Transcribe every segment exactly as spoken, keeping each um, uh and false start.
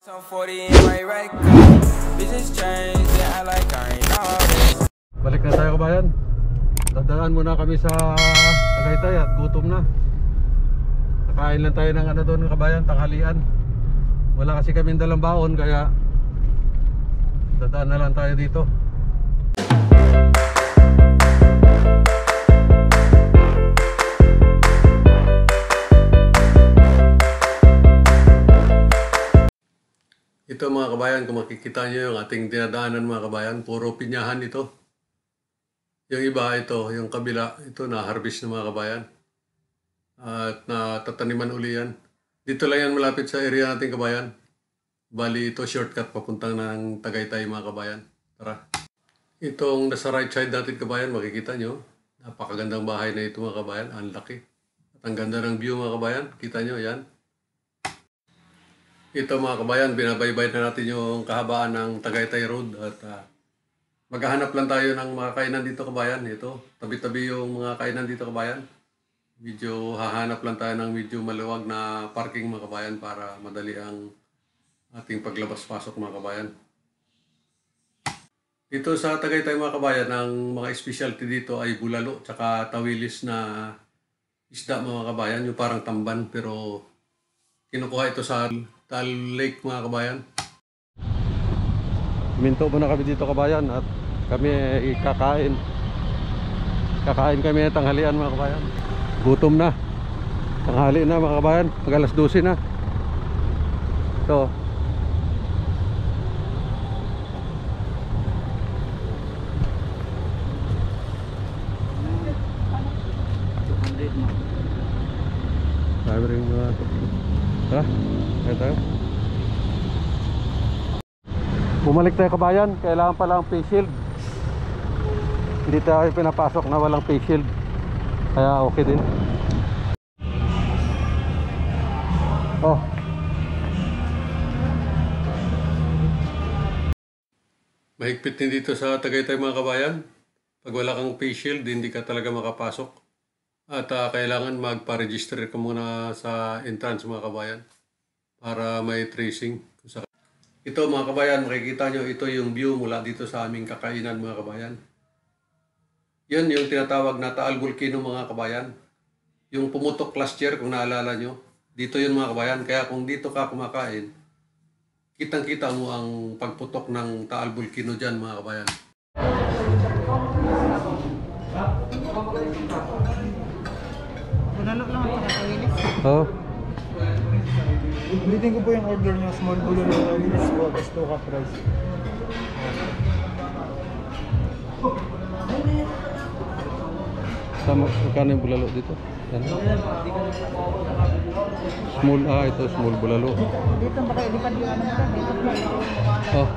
So forty in my right car, business change, yeah, I like I ain't always. Balik na tayo kabayan. Dadaan muna kami sa Tagaytay at gutom na. Nakain lang tayo ng ano doon kabayan, tanghalian. Wala kasi kaming dalang baon kaya dadaan na lang tayo dito. Ito mga kabayan, kung makikita nyo yung ating dinadaanan mga kabayan, puro pinyahan ito. Yung iba ito, yung kabila, ito na-harvest na mga kabayan. At natataniman uli yan. Dito lang yan malapit sa area natin kabayan. Bali ito shortcut papuntang ng Tagaytay mga kabayan. Tara. Itong nasa right side natin kabayan, makikita nyo. Napakagandang bahay na ito mga kabayan, ang laki. At ang ganda ng view mga kabayan, kita nyo yan. Ito mga kabayan, binabaybay na natin yung kahabaan ng Tagaytay Road at uh, maghahanap lang tayo ng mga kainan dito kabayan. Ito, tabi-tabi yung mga kainan dito kabayan. Medyo hahanap lang tayo ng medyo maluwag na parking mga kabayan para madali ang ating paglabas-pasok mga kabayan. Dito sa Tagaytay mga kabayan, ang mga specialty dito ay bulalo tsaka tawilis na isda mga kabayan, yung parang tamban pero kinukuha ito sa Tal Lake mga kabayan. Minto muna kami dito kabayan at kami kakain. Kakain kami tanghalian mga kabayan. Gutom na. Tanghali na mga kabayan. Pag alas dose na. Ito. Sabi rin mga tara, kaya tayo. Bumalik tayo kabayan, kailangan pala ang face shield. Hindi tayo pinapasok na walang face shield. Kaya okay din. Oh. Mahigpit din dito sa Tagaytay mga kabayan. Pag wala kang face shield, hindi ka talaga makapasok. At uh, kailangan magpa-register ka muna sa entrance mga kabayan para may tracing. Ito mga kabayan, makikita nyo, ito yung view mula dito sa aming kakainan mga kabayan. Yan yung tinatawag na Taal Volcano mga kabayan. Yung pumutok last year kung naalala nyo. Dito yun mga kabayan, kaya kung dito ka kumakain, kitang-kita mo ang pagputok ng Taal Volcano dyan mga kabayan. Bulalo lang ako nakawilis. Oo. Ulitin ko po yung order niyo. Small bulalo nakawilis po. Tapos two cup rice. Sama, magkano yung bulalo dito? Yan. Small, ah ito small bulalo. Dito baka ilipad yung ano mo. Dito po. Oh.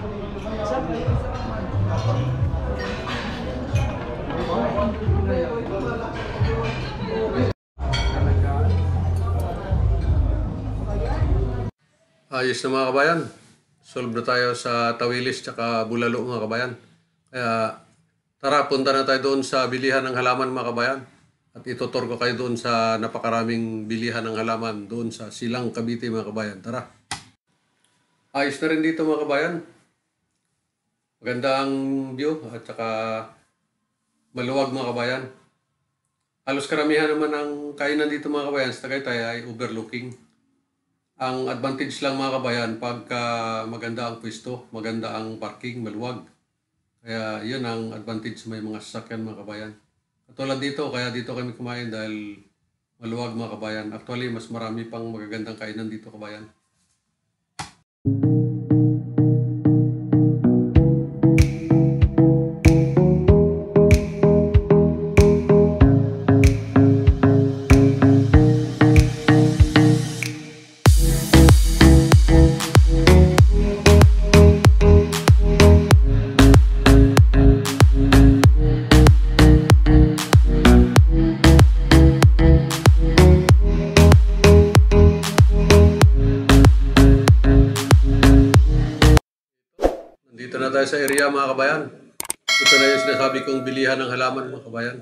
Ayos na mga kabayan. Solve na tayo sa tawilis tsaka bulalo mga kabayan. Kaya tara, punta na tayo doon sa bilihan ng halaman mga kabayan. At itutur ko kayo doon sa napakaraming bilihan ng halaman doon sa Silang Cavite mga kabayan. Tara. Ayos na rin dito mga kabayan. Maganda ang view at saka maluwag mga kabayan. Halos karamihan naman ng kainan dito mga kabayan sa Tagaytay ay overlooking. Ang advantage lang mga kabayan, pagka maganda ang pwesto, maganda ang parking, maluwag. Kaya yun ang advantage sa may mga sasakyan mga kabayan. Katulad dito, kaya dito kami kumain dahil maluwag mga kabayan. Actually, mas marami pang magagandang kainan dito kabayan. Dito na tayo sa area mga kabayan. Ito na yung sinasabi kong bilihan ng halaman mga kabayan.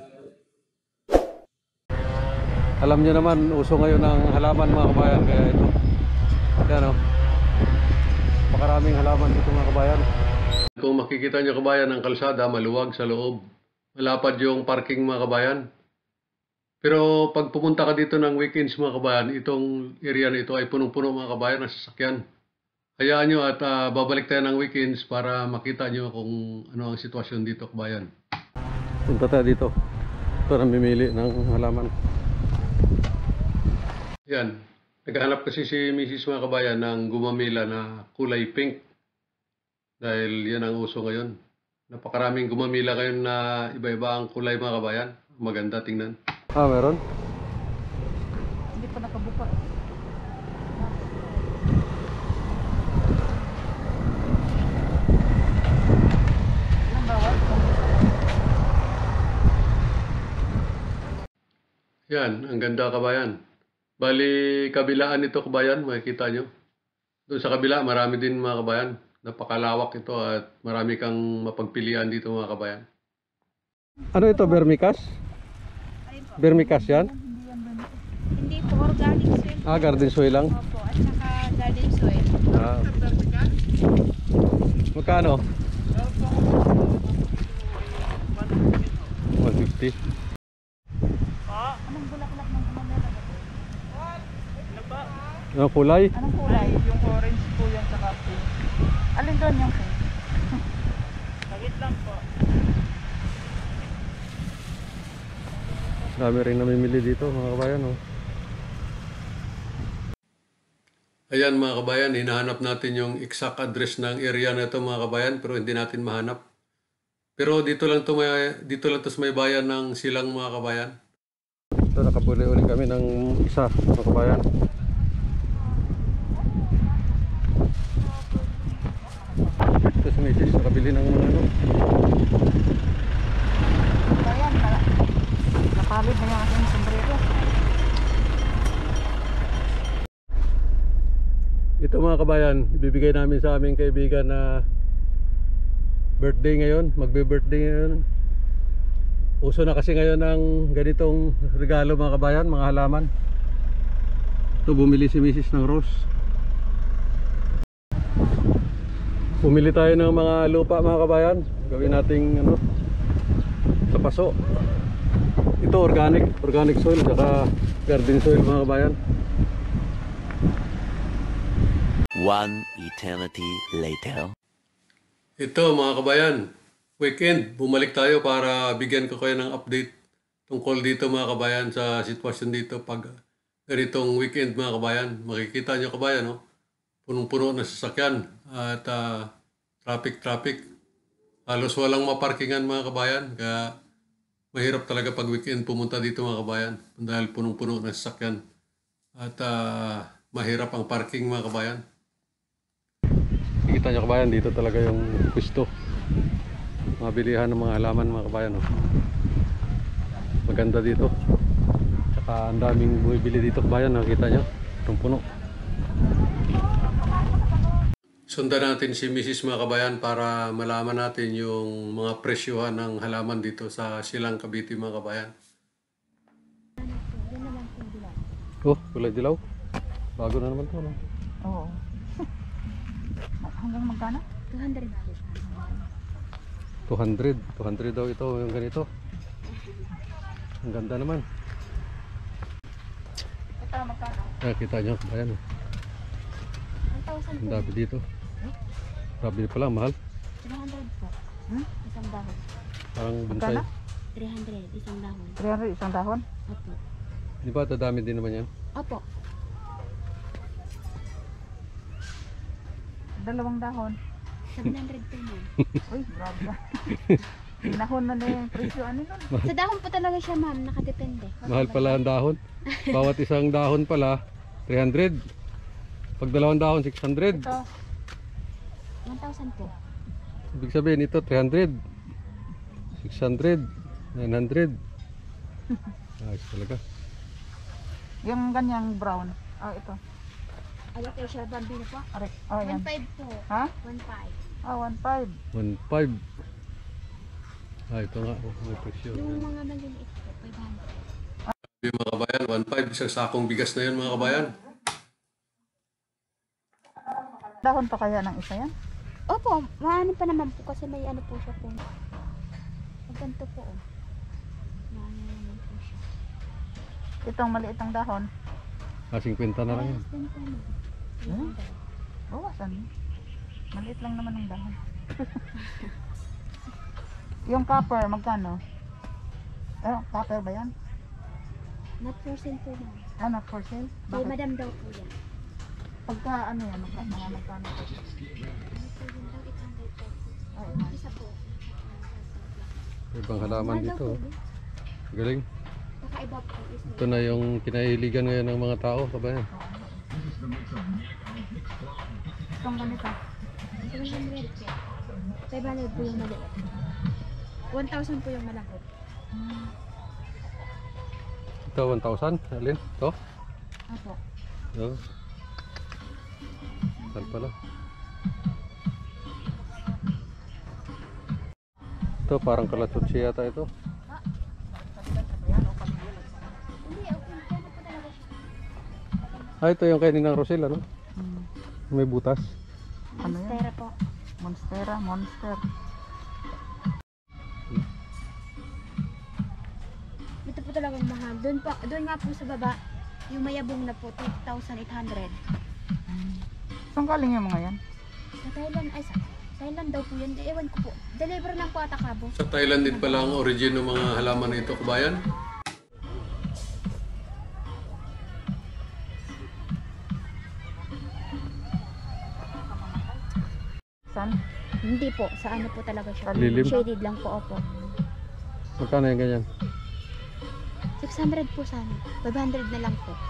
Alam niyo naman, uso ngayon ang halaman mga kabayan, kaya ito. Yan o. napakaraming halaman dito mga kabayan. Kung makikita nyo kabayan, ang kalsada maluwag sa loob. Malapad yung parking mga kabayan. Pero pag pumunta ka dito ng weekends mga kabayan, itong area na ito ay punong-puno mga kabayan ng sasakyan. Hayaan nyo at uh, babalik tayo ng weekends para makita nyo kung ano ang sitwasyon dito kabayan. Punta tayo dito. Ito namimili ng halaman. Yan. Naghahanap kasi si Missus mga kabayan ng gumamila na kulay pink. Dahil yan ang uso ngayon. Napakaraming gumamila ngayon na iba-iba ang kulay mga kabayan. Maganda tingnan. Ah, meron? Hindi pa nakabuka. Ilang bawat? Yan, ang ganda kabayan. Bali, kabilaan ito kabayan, makikita nyo. Doon sa kabila, marami din mga kabayan. Napakalawak ito at marami kang mapagpilian dito mga kabayan. Ano ito, Vermicas? Vermicas yan? Hindi yan ba? Hindi po, organic soil. Ah, garden soil lang? Opo, at saka garden soil. Ah. Magkano? one fifty. Anong bulaklak ng kumamela? Anong kulay? Anong kulay? Yung orange po yan sa pink. Alin doon yung pink? Sagit lang po. Dami rin namimili dito mga kabayan. Oh. Ayan mga kabayan, hinahanap natin yung exact address ng area na ito mga kabayan pero hindi natin mahanap. Pero dito lang to may dito lang to sa may bayan ng Silang mga kabayan. Ito nakabuli ulit kami ng isa mga kabayan. Ito si Missus nakabili ng mga ano. Ayan, napalid na yung aking sombrero. Ito mga kabayan, ibibigay namin sa aming kaibigan na birthday ngayon, magbe-birthday ngayon. Uso na kasi ngayon ang ganitong regalo mga kabayan, mga halaman. Ito bumili si Missus ng rose. Bumili tayo ng mga lupa mga kabayan. Gawin nating ano, sa paso. Ito organic, organic soil saka garden soil mga kabayan. One eternity later. Ito mga kabayan, weekend, bumalik tayo para bigyan ko kayo ng update tungkol dito mga kabayan sa sitwasyon dito pag ganitong weekend mga kabayan. Makikita nyo kabayan, no? Punong-puno na sasakyan at uh, traffic-traffic. Halos walang maparkingan mga kabayan, kaya mahirap talaga pag weekend pumunta dito mga kabayan dahil punong-puno na sasakyan at uh, mahirap ang parking mga kabayan. Kita nyo kabayan, dito talaga yung pwesto. Mabilihan ng mga halaman mga kabayan. Oh. Maganda dito. Tsaka ang daming bumibili dito kabayan, nakita nyo. Itong puno. Sundan natin si Missus mga kabayan para malaman natin yung mga presyuhan ng halaman dito sa Silang Cavite mga kabayan. Oh, kulay dilaw. Bago na naman to, no? Oo. Hanggang magkano? two hundred. two hundred. two hundred daw ito, yung ganito. Ang ganda naman. Ito magkano? Nakita nyo, ayan. one thousand Ang po. dami dito. Grabe pala, mahal. three hundred po. Hmm? Isang dahon. Parang bonsai. Magkano? three hundred. Isang dahon. three hundred isang dahon? Opo. Di ba dadami din naman yan? Opo. Dalawang dahon. seven hundred po ma'am. Uy, grabe na. Pinahon na na yung presyo. Ano nun? Sa dahon po talaga siya ma'am. Nakadepende. Mahal pala ang dahon. Bawat isang dahon pala, three hundred. Pag dalawang dahon, six hundred. Ito. one thousand po. Ibig sabihin ito, three hundred. six hundred. nine hundred. Ayos talaga. Yung ganyang brown. Oh, ito. Alocasia bambino po. Are, oh, yan. one five po. Ha? one five. Oh, one five. one five. Ah, ito nga. Oh, may presyo. Yung mga maliliit po, five hundred. Yung mga kabayan, one five. Isang sakong bigas na yun mga kabayan. Dahon pa kaya ng isa yan? Opo, maano pa naman po kasi may ano po siya po. Magkanto po oh. Maano naman po siya. Itong maliit ang dahon. Ah, fifty na lang yan. Less than ten. Hmm? Bawasan. Maliit lang naman ang dahon. Yung copper, magkano? Eh, copper ba yan? Not for sale po yan. Ah, not for sale? Kay Bakit? madam daw po yan. Pagka ano yan, magka, mga magkano? Ano po yun daw, eight hundred po. Ay, Isa po. Ibang halaman Mahal daw dito. po, oh. eh. Galing. Kakaiba po. is Ito na yung kinahiligan ngayon ng mga tao, kabayan. itong ganito. seven hundred po. five hundred po yung maliit. one thousand po yung malaki. Ito, one thousand. Alin? Ito? Apo. Oo. Saan pala? Ito, parang kalatsutsi yata ito. Hindi, okay. Kaya po talaga siya. Ah, ito yung kaninang Rosel, ano? Hmm. May butas. Ano yan? Monstera po. Monstera, monster. Ito po talagang mahal. Doon pa, doon nga po sa baba, yung mayabong na po, two thousand eight hundred. Saan galing yung mga yan? Sa Thailand, ay sa Thailand daw po yun. Ewan ko po. Deliver lang po ata kabo. Sa Thailand din pala ang origin ng mga halaman na ito, kabayan. Saan? Hindi po. Sa ano po talaga siya. Lilim? Shaded lang po, opo. Magkano yung ganyan? six hundred po sana. five hundred na lang po.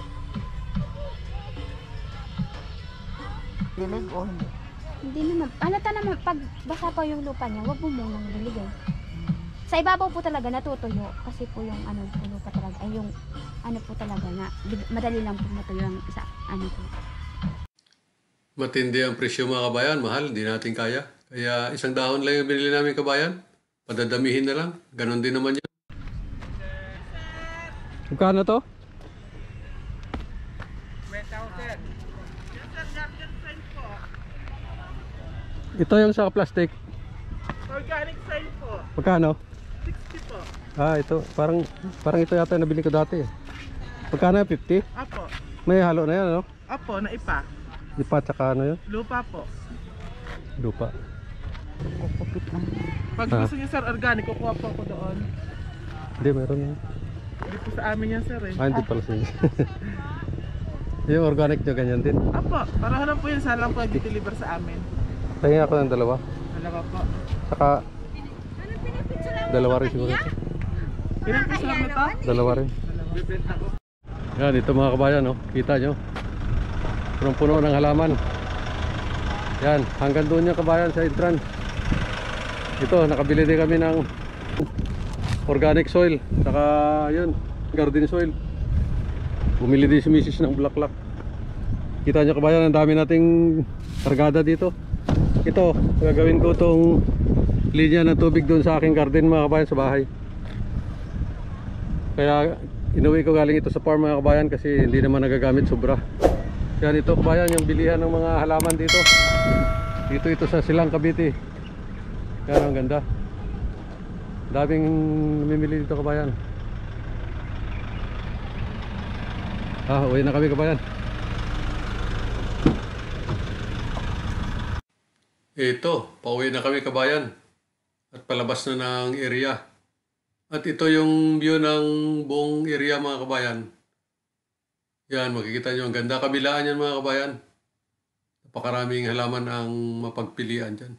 Dilig o hindi? Hindi naman. Halata naman, pag basa pa yung lupa niya, wag mo munang diligay. Sa ibabaw po talaga natutuyo. Kasi po yung ano po lupa talaga. Ay yung ano po talaga na madali lang po matuyo ang isa. Ano po. Matindi ang presyo mga kabayan, mahal, hindi natin kaya. Kaya isang dahon lang yung binili namin kabayan. Padadamihin na lang. Ganon din naman yun. Magkano to? Ito yung sa plastic. Organic sign po. Magkano? sixty po. Ah, ito. Parang parang ito yata nabili ko dati. Magkano? fifty? Apo. May halo na yan, ano? Apo, naipa. Lipat tsaka ano yun? Lupa po. Lupa. Kukupit lang. Pag Ah. gusto niyo sir organic, kukuha po ako doon. Hindi, meron yan. Hindi po sa amin yan sir eh. Ah, hindi pala siya. Yung organic nyo, ganyan din. Apo, para lang po yun. Saan lang po nag-deliver sa amin. Tingin ako ng dalawa. Dalawa po. Saka, dalawa rin siguro. Ilang piso lang na to? Dalawa rin. Bibenta ko. Yan, ito mga kabayan, no? Kita nyo. Punong-puno ng halaman. Yan, hanggang doon yung kabayan sa entrance. Ito, nakabili din kami ng organic soil. Saka, yun, garden soil. Bumili din si misis ng bulaklak. Kita nyo kabayan, ang dami nating kargada dito. Ito, gagawin ko tong linya ng tubig doon sa aking garden mga kabayan sa bahay. Kaya inuwi ko galing ito sa farm mga kabayan kasi hindi naman nagagamit sobra. Yan ito kabayan yung bilihan ng mga halaman dito. Dito ito sa Silang Cavite. Yan ang ganda. Daming namimili dito kabayan. Ah, uwi na kami kabayan. Ito, pauwi na kami kabayan. At palabas na ng area. At ito yung view ng buong area mga kabayan. Yan, makikita nyo ang ganda kabilaan yan mga kabayan. Napakaraming halaman ang mapagpilian dyan.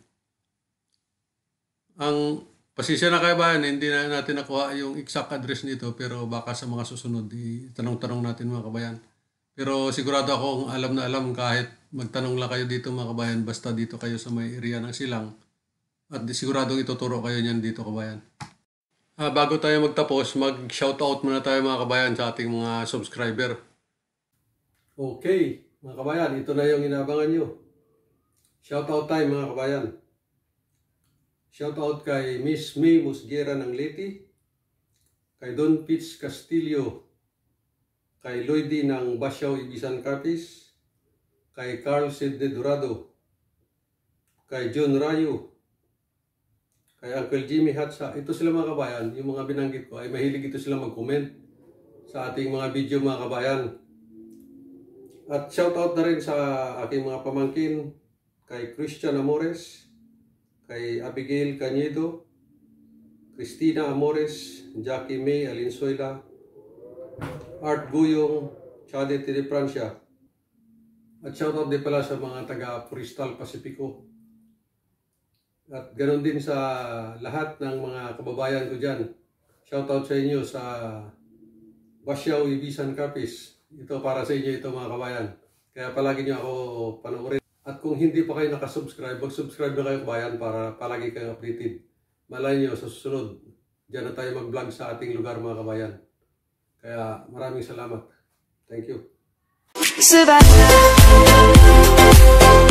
Ang pasisya na kabayan, hindi na natin nakuha yung exact address nito pero baka sa mga susunod, tanong-tanong natin mga kabayan. Pero sigurado akong alam na alam kahit magtanong lang kayo dito mga kabayan, basta dito kayo sa may area ng Silang. At siguradong ituturo kayo niyan dito kabayan. Ah, bago tayo magtapos, mag-shoutout muna tayo mga kabayan sa ating mga subscriber. Okay, mga kabayan, ito na yung inaabangan nyo. Shoutout time mga kabayan. Shoutout kay Miss May Musguera ng Leyte, kay Don Pitts Castillo, kay Lloydy ng Basyaw Ibisan Capiz, kay Carl Sidney Dorado, kay John Rayo, kay Uncle Jimmy Hatsa. Ito sila mga kabayan, yung mga binanggit ko ay mahilig ito sila mag-comment sa ating mga video mga kabayan. At shoutout na rin sa aking mga pamangkin, kay Christian Amores, kay Abigail Cañedo, Cristina Amores, Jackie May Alinsuela, Art Guyong, Chadete de Francia. At shoutout din pala sa mga taga Forestal Pacifico. At ganoon din sa lahat ng mga kababayan ko dyan. Shoutout sa inyo sa Basyaw, Ibisan, Capiz. Ito para sa inyo ito mga kabayan. Kaya palagi nyo ako panoorin. At kung hindi pa kayo nakasubscribe, mag-subscribe na kayo kabayan para palagi kayo updated. Malay nyo sa susunod. Diyan na tayo mag-vlog sa ating lugar mga kabayan. Kaya maraming salamat. Thank you.